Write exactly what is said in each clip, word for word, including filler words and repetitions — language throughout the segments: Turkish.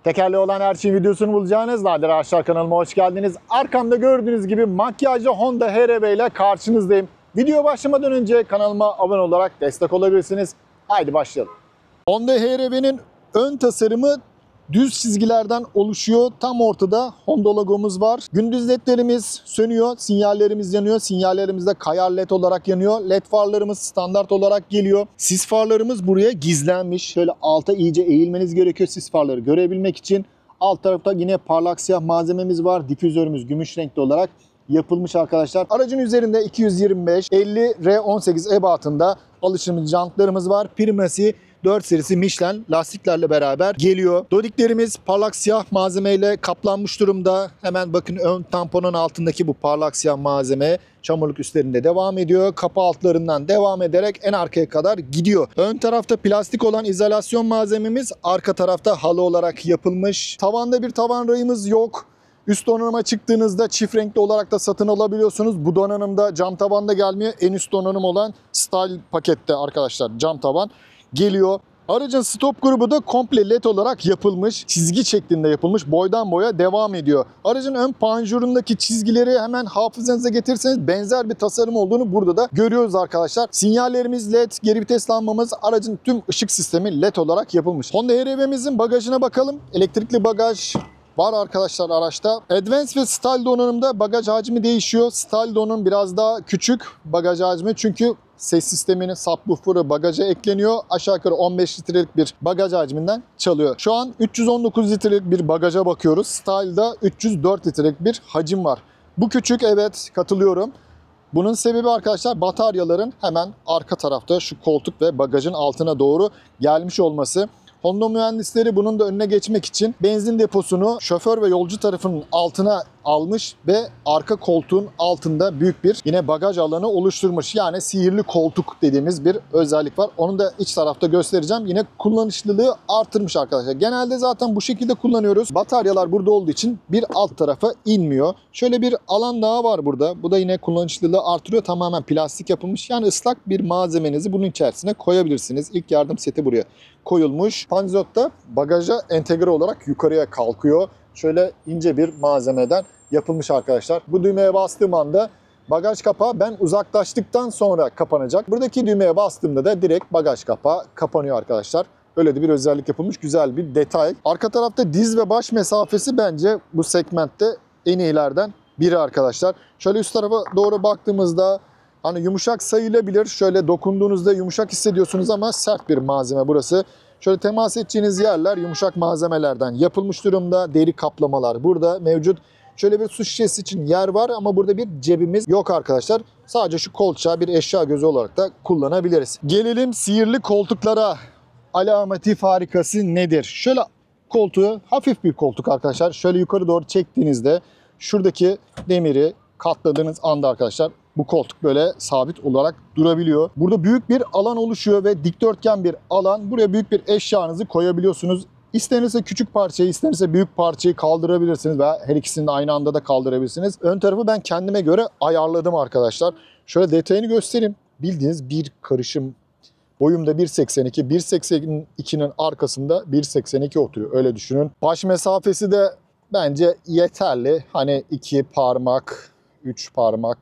Tekerleği olan her şeyin videosunu bulacağınız Nadir Araçlar kanalıma hoş geldiniz. Arkamda gördüğünüz gibi makyajlı Honda H R V ile karşınızdayım. Videoya başlamadan önce kanalıma abone olarak destek olabilirsiniz. Haydi başlayalım. Honda H R V'nin ön tasarımı düz çizgilerden oluşuyor. Tam ortada Honda logomuz var. Gündüz ledlerimiz sönüyor, sinyallerimiz yanıyor. Sinyallerimiz de kayar led olarak yanıyor. Led farlarımız standart olarak geliyor. Sis farlarımız buraya gizlenmiş. Şöyle alta iyice eğilmeniz gerekiyor sis farları görebilmek için. Alt tarafta yine parlak siyah malzememiz var. Difüzörümüz gümüş renkli olarak yapılmış arkadaşlar. Aracın üzerinde iki yüz yirmi beş elli R on sekiz ebatında alışımlı jantlarımız var. Primasi dört serisi Michelin lastiklerle beraber geliyor. Dodiklerimiz parlak siyah malzemeyle kaplanmış durumda. Hemen bakın ön tamponun altındaki bu parlak siyah malzeme çamurluk üstlerinde devam ediyor. Kapı altlarından devam ederek en arkaya kadar gidiyor. Ön tarafta plastik olan izolasyon malzememiz arka tarafta halı olarak yapılmış. Tavanda bir tavan rayımız yok. Üst donanıma çıktığınızda çift renkli olarak da satın alabiliyorsunuz. Bu donanımda cam tabanda gelmiyor. En üst donanım olan Style pakette arkadaşlar cam tavan geliyor. Aracın stop grubu da komple led olarak yapılmış. Çizgi şeklinde yapılmış. Boydan boya devam ediyor. Aracın ön panjurundaki çizgileri hemen hafızanıza getirirseniz benzer bir tasarım olduğunu burada da görüyoruz arkadaşlar. Sinyallerimiz led, geri vites lambamız, aracın tüm ışık sistemi led olarak yapılmış. Honda H R V'mizin bagajına bakalım. Elektrikli bagaj var arkadaşlar araçta. Advance ve Style donanımda bagaj hacmi değişiyor. Style donanım biraz daha küçük bagaj hacmi çünkü ses sisteminin subwoofer'ı bagaja ekleniyor. Aşağı yukarı on beş litrelik bir bagaj hacminden çalıyor. Şu an üç yüz on dokuz litrelik bir bagaja bakıyoruz. Style'da üç yüz dört litrelik bir hacim var. Bu küçük, evet, katılıyorum. Bunun sebebi arkadaşlar bataryaların hemen arka tarafta şu koltuk ve bagajın altına doğru gelmiş olması. Honda mühendisleri bunun da önüne geçmek için benzin deposunu şoför ve yolcu tarafının altına almış ve arka koltuğun altında büyük bir yine bagaj alanı oluşturmuş. Yani sihirli koltuk dediğimiz bir özellik var. Onu da iç tarafta göstereceğim. Yine kullanışlılığı artırmış arkadaşlar. Genelde zaten bu şekilde kullanıyoruz. Bataryalar burada olduğu için bir alt tarafa inmiyor. Şöyle bir alan daha var burada. Bu da yine kullanışlılığı artırıyor. Tamamen plastik yapılmış. Yani ıslak bir malzemenizi bunun içerisine koyabilirsiniz. İlk yardım seti buraya koyulmuş. Panzot da bagaja entegre olarak yukarıya kalkıyor. Şöyle ince bir malzemeden yapılmış arkadaşlar. Bu düğmeye bastığım anda bagaj kapağı ben uzaklaştıktan sonra kapanacak. Buradaki düğmeye bastığımda da direkt bagaj kapağı kapanıyor arkadaşlar. Öyle de bir özellik yapılmış. Güzel bir detay. Arka tarafta diz ve baş mesafesi bence bu segmentte en iyilerden biri arkadaşlar. Şöyle üst tarafa doğru baktığımızda hani yumuşak sayılabilir. Şöyle dokunduğunuzda yumuşak hissediyorsunuz ama sert bir malzeme burası. Şöyle temas edeceğiniz yerler yumuşak malzemelerden yapılmış durumda. Deri kaplamalar burada mevcut. Şöyle bir su şişesi için yer var ama burada bir cebimiz yok arkadaşlar. Sadece şu kolçağı bir eşya gözü olarak da kullanabiliriz. Gelelim sihirli koltuklara. Alameti farikası nedir? Şöyle koltuğu hafif bir koltuk arkadaşlar. Şöyle yukarı doğru çektiğinizde şuradaki demiri katladığınız anda arkadaşlar bu koltuk böyle sabit olarak durabiliyor. Burada büyük bir alan oluşuyor ve dikdörtgen bir alan. Buraya büyük bir eşyanızı koyabiliyorsunuz. İstenirse küçük parçayı, istenirse büyük parçayı kaldırabilirsiniz veya her ikisini de aynı anda da kaldırabilirsiniz. Ön tarafı ben kendime göre ayarladım arkadaşlar. Şöyle detayını göstereyim. Bildiğiniz bir karışım. Boyumda bir seksen iki, bir seksen ikinin arkasında bir seksen iki oturuyor. Öyle düşünün. Baş mesafesi de bence yeterli. Hani iki parmak, üç parmak,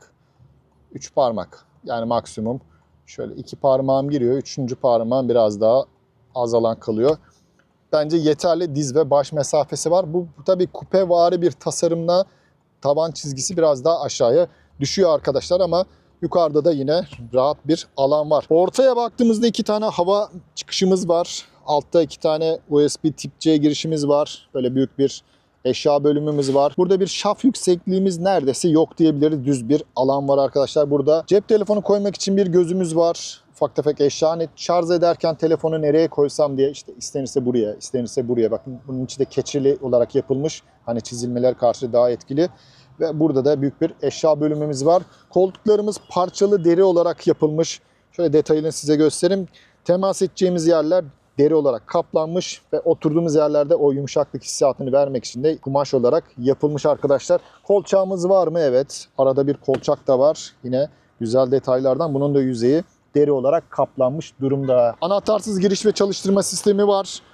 üç parmak yani maksimum. Şöyle iki parmağım giriyor. Üçüncü parmağım biraz daha az alan kalıyor. Bence yeterli diz ve baş mesafesi var. Bu, bu tabii kupevari bir tasarımla taban çizgisi biraz daha aşağıya düşüyor arkadaşlar ama yukarıda da yine rahat bir alan var. Ortaya baktığımızda iki tane hava çıkışımız var. Altta iki tane U S B tip C girişimiz var. Böyle büyük bir eşya bölümümüz var. Burada bir şaf yüksekliğimiz neredeyse yok diyebiliriz. Düz bir alan var arkadaşlar burada. Cep telefonu koymak için bir gözümüz var. Ufak tefek eşya. Hani şarj ederken telefonu nereye koysam diye işte istenirse buraya, istenirse buraya. Bakın bunun içi de keçeli olarak yapılmış. Hani çizilmeler karşı daha etkili. Ve burada da büyük bir eşya bölümümüz var. Koltuklarımız parçalı deri olarak yapılmış. Şöyle detayını size göstereyim. Temas edeceğimiz yerler deri olarak kaplanmış ve oturduğumuz yerlerde o yumuşaklık hissiyatını vermek için de kumaş olarak yapılmış arkadaşlar. Kolçağımız var mı? Evet. Arada bir kolçak da var. Yine güzel detaylardan. Bunun da yüzeyi deri olarak kaplanmış durumda. Anahtarsız giriş ve çalıştırma sistemi var.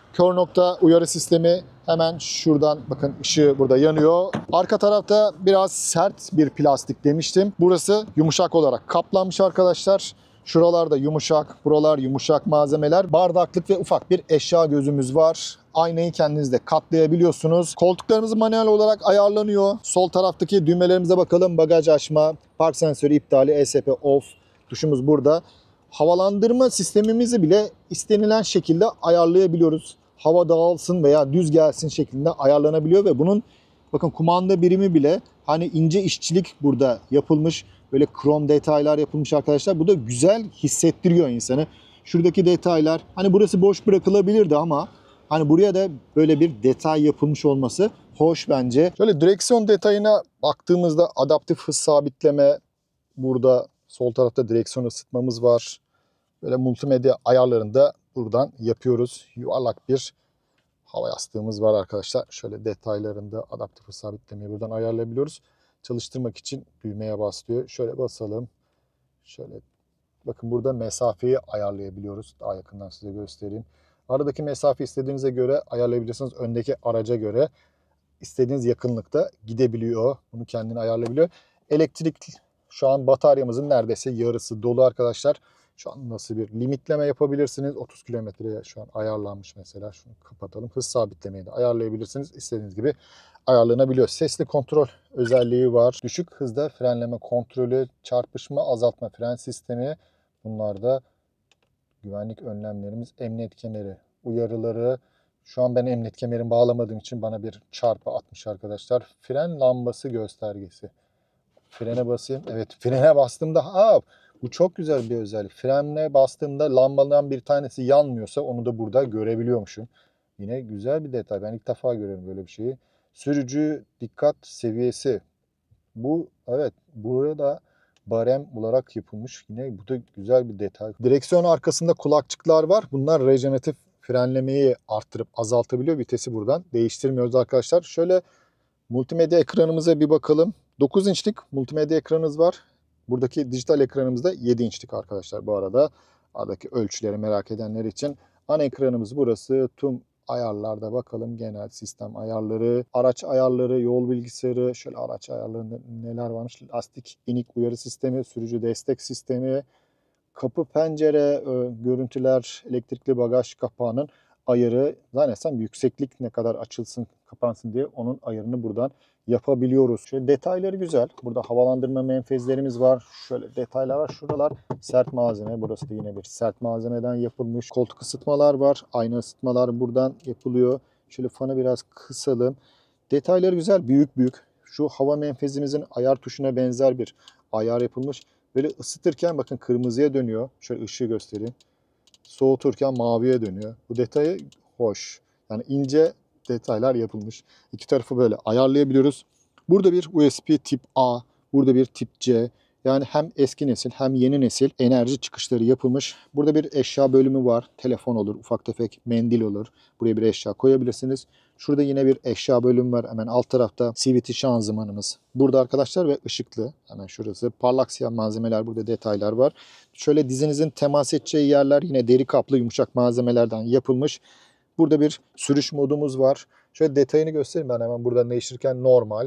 Kör nokta uyarı sistemi hemen şuradan, bakın ışığı burada yanıyor. Arka tarafta biraz sert bir plastik demiştim. Burası yumuşak olarak kaplanmış arkadaşlar. Şuralarda yumuşak, buralar yumuşak malzemeler. Bardaklık ve ufak bir eşya gözümüz var. Aynayı kendiniz de katlayabiliyorsunuz. Koltuklarımız manuel olarak ayarlanıyor. Sol taraftaki düğmelerimize bakalım. Bagaj açma, park sensörü iptali, E S P off tuşumuz burada. Havalandırma sistemimizi bile istenilen şekilde ayarlayabiliyoruz. Hava dağılsın veya düz gelsin şeklinde ayarlanabiliyor ve bunun bakın kumanda birimi bile hani ince işçilik burada yapılmış. Böyle krom detaylar yapılmış arkadaşlar. Bu da güzel hissettiriyor insanı. Şuradaki detaylar, hani burası boş bırakılabilirdi ama hani buraya da böyle bir detay yapılmış olması hoş bence. Şöyle direksiyon detayına baktığımızda adaptif hız sabitleme, burada sol tarafta direksiyon ısıtmamız var. Böyle multimedya ayarlarını da buradan yapıyoruz. Yuvarlak bir hava yastığımız var arkadaşlar. Şöyle detaylarında adaptif hız sabitlemeyi buradan ayarlayabiliyoruz. Çalıştırmak için düğmeye basıyor. Şöyle basalım. Şöyle bakın, burada mesafeyi ayarlayabiliyoruz. Daha yakından size göstereyim. Aradaki mesafe istediğinize göre ayarlayabilirsiniz. Öndeki araca göre istediğiniz yakınlıkta gidebiliyor. Bunu kendini ayarlayabiliyor. Elektrik, şu an bataryamızın neredeyse yarısı dolu arkadaşlar. Şu an nasıl bir limitleme yapabilirsiniz? otuz kilometreye şu an ayarlanmış mesela. Şunu kapatalım. Hız sabitlemeyi de ayarlayabilirsiniz. İstediğiniz gibi ayarlanabiliyor. Sesli kontrol özelliği var. Düşük hızda frenleme kontrolü, çarpışma azaltma fren sistemi. Bunlar da güvenlik önlemlerimiz, emniyet kemeri uyarıları. Şu an ben emniyet kemerimi bağlamadığım için bana bir çarpı atmış arkadaşlar. Fren lambası göstergesi. Frene basayım. Evet, frene bastığımda, aa, bu çok güzel bir özellik. Frene bastığımda lambadan bir tanesi yanmıyorsa onu da burada görebiliyormuşum. Yine güzel bir detay. Ben ilk defa görüyorum böyle bir şeyi. Sürücü dikkat seviyesi. Bu, evet, burada barem olarak yapılmış. Yine bu da güzel bir detay. Direksiyon arkasında kulakçıklar var. Bunlar rejeneratif frenlemeyi arttırıp azaltabiliyor. Vitesi buradan değiştirmiyoruz arkadaşlar. Şöyle multimedya ekranımıza bir bakalım. dokuz inçlik multimedya ekranımız var. Buradaki dijital ekranımız da yedi inçlik arkadaşlar bu arada. Aradaki ölçüleri merak edenler için. Ana ekranımız burası. Tüm ayarlarda bakalım. Genel sistem ayarları, araç ayarları, yol bilgisayarı, şöyle araç ayarlarında neler varmış. Lastik inik uyarı sistemi, sürücü destek sistemi, kapı pencere görüntüler, elektrikli bagaj kapağının ayarı. Zannedersem yükseklik ne kadar açılsın kapansın diye onun ayarını buradan yapabiliyoruz. Şöyle detayları güzel. Burada havalandırma menfezlerimiz var. Şöyle detaylar var. Şuralar sert malzeme. Burası da yine bir sert malzemeden yapılmış. Koltuk ısıtmalar var. Ayna ısıtmalar buradan yapılıyor. Şöyle fanı biraz kısalım. Detayları güzel. Büyük büyük. Şu hava menfezimizin ayar tuşuna benzer bir ayar yapılmış. Böyle ısıtırken bakın kırmızıya dönüyor. Şöyle ışığı göstereyim. Soğuturken maviye dönüyor. Bu detayı hoş. Yani ince detaylar yapılmış. İki tarafı böyle ayarlayabiliyoruz. Burada bir U S B tip A, burada bir tip C. Yani hem eski nesil hem yeni nesil enerji çıkışları yapılmış. Burada bir eşya bölümü var. Telefon olur, ufak tefek mendil olur. Buraya bir eşya koyabilirsiniz. Şurada yine bir eşya bölümü var. Hemen alt tarafta C V T şanzımanımız. Burada arkadaşlar ve ışıklı. Hemen şurası. Parlak siyah malzemeler, burada detaylar var. Şöyle dizinizin temas edeceği yerler yine deri kaplı yumuşak malzemelerden yapılmış. Burada bir sürüş modumuz var. Şöyle detayını göstereyim ben hemen, buradan değiştirirken normal,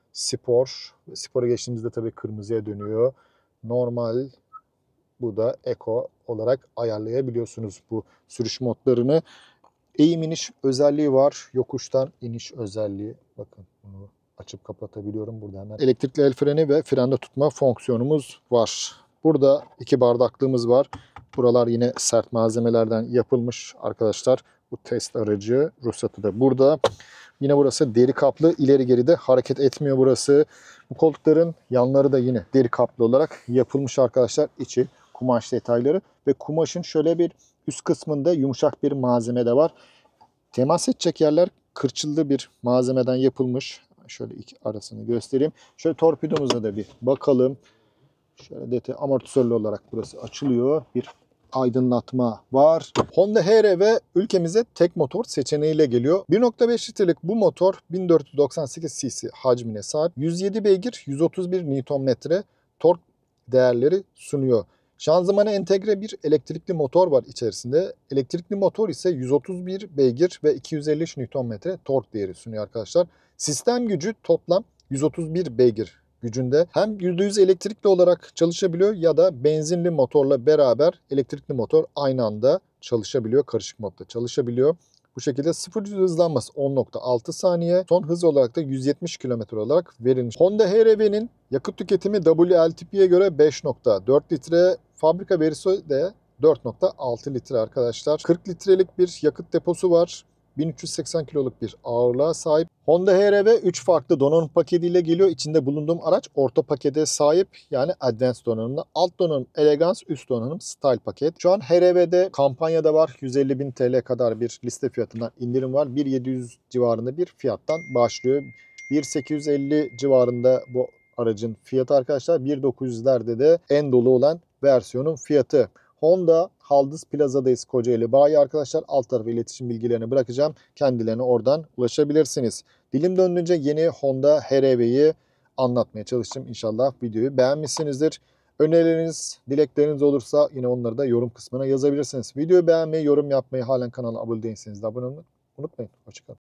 spor. Spora geçtiğimizde tabii kırmızıya dönüyor. Normal, bu da Eco olarak ayarlayabiliyorsunuz bu sürüş modlarını. Eğim iniş özelliği var. Yokuştan iniş özelliği. Bakın bunu açıp kapatabiliyorum burada hemen. Elektrikli el freni ve frende tutma fonksiyonumuz var. Burada iki bardaklığımız var. Buralar yine sert malzemelerden yapılmış arkadaşlar. Bu test aracı ruhsatı da burada. Yine burası deri kaplı. İleri geri de hareket etmiyor burası. Bu koltukların yanları da yine deri kaplı olarak yapılmış arkadaşlar. İçi kumaş detayları ve kumaşın şöyle bir üst kısmında yumuşak bir malzeme de var. Temas edecek yerler kırçıllı bir malzemeden yapılmış. Şöyle iki arasını göstereyim. Şöyle torpidomuza da bir bakalım. Şöyle detay amortisörlü olarak burası açılıyor. Bir aydınlatma var. Honda H R V ülkemize tek motor seçeneğiyle geliyor. bir nokta beş litrelik bu motor bin dört yüz doksan sekiz cc hacmine sahip. yüz yedi beygir, yüz otuz bir Nm tork değerleri sunuyor. Şanzımana entegre bir elektrikli motor var içerisinde. Elektrikli motor ise yüz otuz bir beygir ve iki yüz elli üç Newton metre tork değeri sunuyor arkadaşlar. Sistem gücü toplam yüz otuz bir beygir gücünde. Hem yüzde yüz elektrikli olarak çalışabiliyor ya da benzinli motorla beraber elektrikli motor aynı anda çalışabiliyor. Karışık modda çalışabiliyor. Bu şekilde sıfır yüz hızlanması on nokta altı saniye. Son hız olarak da yüz yetmiş kilometre olarak verilmiş. Honda H R V'nin yakıt tüketimi W L T P'ye göre beş nokta dört litre. Fabrika verisi de dört nokta altı litre arkadaşlar. kırk litrelik bir yakıt deposu var. bin üç yüz seksen kiloluk bir ağırlığa sahip. Honda H R V üç farklı donanım paketiyle geliyor. İçinde bulunduğum araç orta pakete sahip. Yani Advanced donanımda. Alt donanım Elegance, üst donanım Style paket. Şu an H R V'de kampanyada var. yüz elli bin T L kadar bir liste fiyatından indirim var. bin yedi yüz civarında bir fiyattan başlıyor. bin sekiz yüz elli civarında bu aracın fiyatı arkadaşlar. bin dokuz yüzlerde de en dolu olan versiyonun fiyatı. Honda Haldız Plaza'dayız Kocaeli Bayi arkadaşlar. Alt tarafa iletişim bilgilerini bırakacağım. Kendilerine oradan ulaşabilirsiniz. Dilim döndüğünce yeni Honda H R V'yi anlatmaya çalıştım. İnşallah videoyu beğenmişsinizdir. Önerileriniz, dilekleriniz olursa yine onları da yorum kısmına yazabilirsiniz. Videoyu beğenmeyi, yorum yapmayı, halen kanala abone değilseniz de abone olmayı unutmayın. Hoşçakalın.